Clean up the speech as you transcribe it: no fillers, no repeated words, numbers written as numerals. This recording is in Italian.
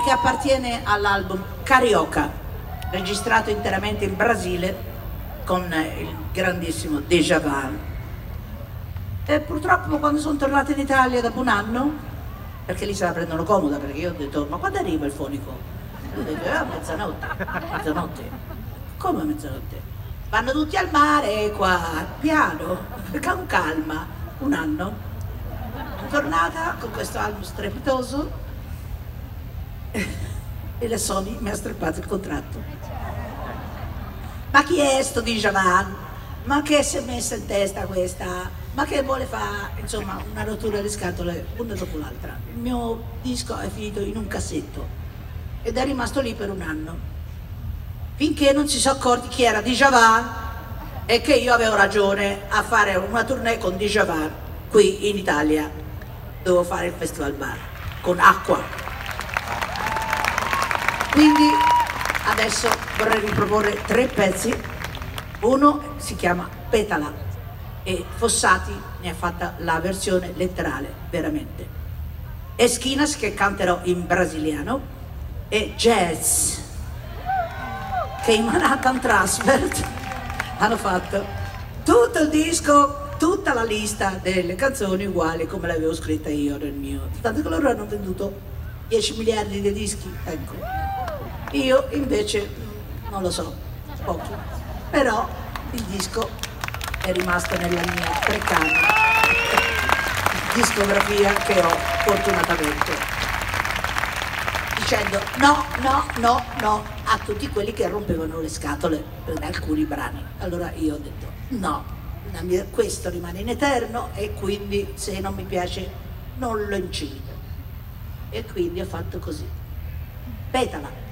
che appartiene all'album Carioca, registrato interamente in Brasile con il grandissimo Djavan. E purtroppo quando sono tornata in Italia dopo un anno, perché lì se la prendono comoda, perché io ho detto ma quando arriva il fonico? Io ho detto a mezzanotte. Mezzanotte? Come a mezzanotte? Vanno tutti al mare qua, piano, con calma. Un anno. Sono tornata con questo album strepitoso e la Sony mi ha strappato il contratto. Ma chi è sto Djavan? Ma che si è messa in testa questa? Ma che vuole fare? Insomma, una rottura di scatole una dopo l'altra. Il mio disco è finito in un cassetto ed è rimasto lì per un anno, finché non si sono accorti chi era Djavan e che io avevo ragione a fare una tournée con Djavan qui in Italia. Dovevo fare il Festival Bar con Acqua. Quindi adesso vorrei riproporre 3 pezzi. Uno si chiama Petala e Fossati ne ha fatta la versione letterale, veramente. Esquinas, che canterò in brasiliano, e Jazz, che in Manhattan Transfer hanno fatto tutto il disco, tutta la lista delle canzoni uguali come l'avevo scritta io nel mio. Tanto che loro hanno venduto 10 miliardi di dischi, ecco. Io invece non lo so, pochi, però il disco è rimasto nella mia precaria discografia che ho fortunatamente, dicendo no, no, no, no a tutti quelli che rompevano le scatole per alcuni brani. Allora io ho detto no, questo rimane in eterno e quindi se non mi piace non lo incido. E quindi ho fatto così. Petala.